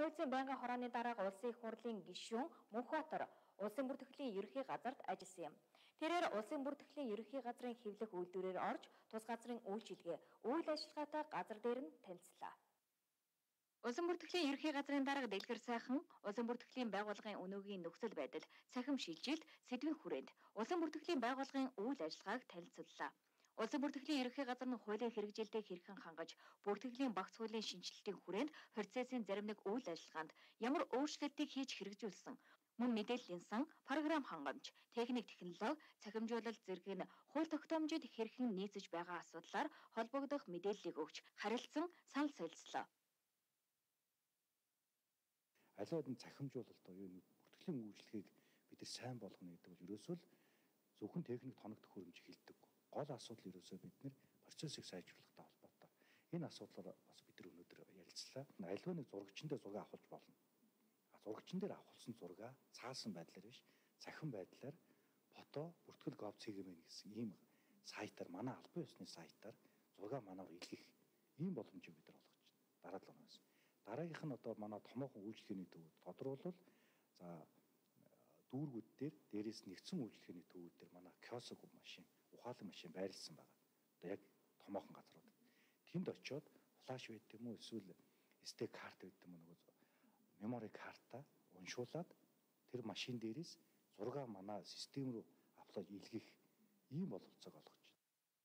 хууль зүйн байнгын хорооны дарга улсын их хурлын гишүүн Мөнхбаатар улсын бүртгэлийн ерөнхий газарт ажилласан юм. Тэрээр улсын бүртгэлийн ерөнхий газрын хэвлэх үйлдвэрээр орж тус газрын үйлчилгээ, үйл ажиллагаатай газар дээр нь танилцлаа. Улсын бүртгэлийн ерөнхий газрын дарга Дэлгэр сайхан улсын бүртгэлийн байгууллагын өнөөгийн нөхцөл байдал, цахим шилжилт, сэдвийн хүрээнд улсын бүртгэлийн байгууллагын үйл ажиллагааг танилцууллаа. Улсын бүртгэлийн ерөнхий газар нь хуулийн хэрэгжилтээг хэрхэн хангаж, бүртгэлийн багц хуулийн шинжилтийн хүрээнд процессын зарим нэг үйл ажиллагаанд ямар өөрчлөлтийг хийж хэрэгжүүлсэн, мөн мэдээллийн сан, програм хангамж, техник технологи, цахимжуулалт зэрэг нь хууль тогтоомжид хэрхэн нийцэж байгаа асуудлаар холбогдох мэдээллийг өгч харилцсан санал солилцлоо. Аливаа нэг цахимжуулалт буюу бүртгэлийн үйлчлэгийг бид нар сайн болгоно гэдэг бол ерөөсөө л зөвхөн техник тоног төхөөрөмж хэлдэг. Гол асуудал ерөөсөө бид нар процессыг сайжруулахтай холбоотой. Энэ асуудлаар бас бид нар өнөөдөр ярилцлаа. Аливаа нэг зурагчиндээ зураг авахулж болно. Зурагчин дээр авахулсан зураг цаасан байдлаар биш, цахим байдлаар фото бүртгэл gov.cgm гэсэн ийм сайтаар манай албан ёсны сайтаар зураг манаар илгэх ийм боломжийг бид нар олгож байна. Дараа 7 хоногоос. Дараагийнх нь одоо манай томоохон үйлчлэгээний төвүүд тодруулбал за дүүргүүд дээр дээрээс нэгдсэн үйлчлэгээний төвүүд дээр манай киоск машин, ухаалаг машин байрлсан байгаа. Одоо яг томоохон газрууд. Тэнд очиод флаш байт юм уу эсвэл SD карт байт юм уу нөгөө мемори карта уншуулад тэр машин дээрээс зураг манай систем рүү аплод илгэх ийм боловцоог олгож байна.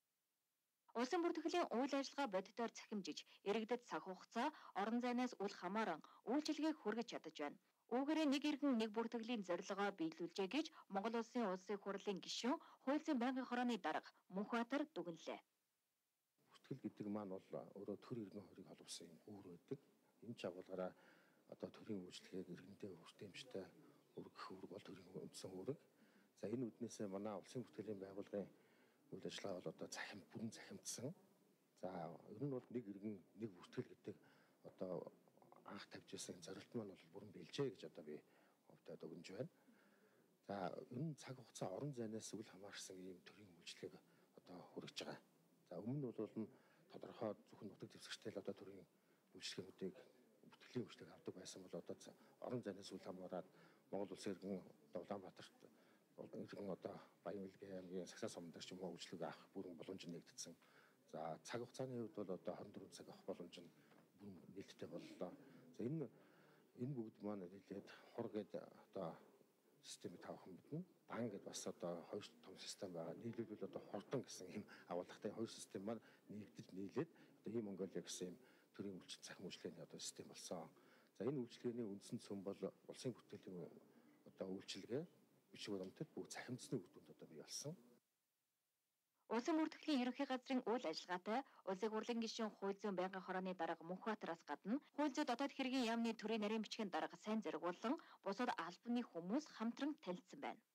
Улсын бүртгэлийн үйл ажиллагаа бодитоор цахимжиж, иргэдэд цаг хугацаа, орон зайнаас үл хамааран үйлчилгээг хүргэж чадаж байна. Үүгээрээ нэг иргэн нэг бүртгэлийн зорилгоо биелүүлжээ гэж Монгол улсын улсын хурлын гишүүн, хууль зүйн байнгын хорооны дарга Мөнхбаатар дүгнэлээ. Бүртгэл гэдэг маань бол өөрөө төр иргэн хоёрыг холбосон юм үүр байдаг. Энэ чагуулгаараа одоо төрийн үйлчлэгийг иргэндээ хүртээмжтэй өргөх үүрэг бол төрийн үндсэн үүрэг. За энэ үднээсээ манай улсын бүртгэлийн байгууллагын үйл ажиллагаа бол одоо бүрэн захимдсан. За ер нь бол нэг иргэн нэг бүртгэл гэдэг одоо анх тавьж байсан зорилт маань бол бүрэн бэлжээ гэж одоо би хувьдаа дүгнэж байна. За энэ цаг хугацаа орон зайнаас үл хамаарсан ийм төрлийн үйлчлэгийг одоо хүргэж байгаа. За өмнө нь бол тодорхой зөвхөн нутаг дэвсгэртэй л одоо төрлийн үйлчлэгээнүүдийг бүртгэлийн үйлчлэг авдаг байсан бол одоо орон зайнаас үл хамааран Монгол улсын иргэн Улаанбаатарт иргэн одоо Баян-Улгийн аймгийн Сагсаа сумдар ч юм уу үйлчлэг авах бүрэн боломж нэгдсэн. За цаг хугацааны хувьд бол одоо 24 цаг авах боломж нь бүрэн нээлттэй боллоо. За энэ бүгд маань нийлээд хур гэдэг одоо системийг тавах юм бидэн. Дан гэдээ бас одоо хоёр том систем байгаа. Нийлүүлбэл одоо хурдан гэсэн ийм агуулгатай хоёр систем маань нэгдэж нийлээд одоо ийм Монголиа гэсэн ийм төрийн үйлчлэг цахим үйлчлэгээний одоо систем болсон. За энэ үйлчлэгээний үндсэн цөм бол улсын бүртгэлийн одоо үйлчлэгээ бичиг баримтад бүх цахимдсны үр дүнд одоо бий болсон. Улсын бүртгэлийн ерөнхий газрын үйл ажиллагаатай улсын хурлын гишүүн хууль зүйн байнгын хорооны дарга Мөнхбаатараас гадна хууль зүйн дотоод хэргийн яамны төрийн нарийн бичгийн дарга сайн зэрэг болон бусад албаны хүмүүс хамтран танилцсан байна.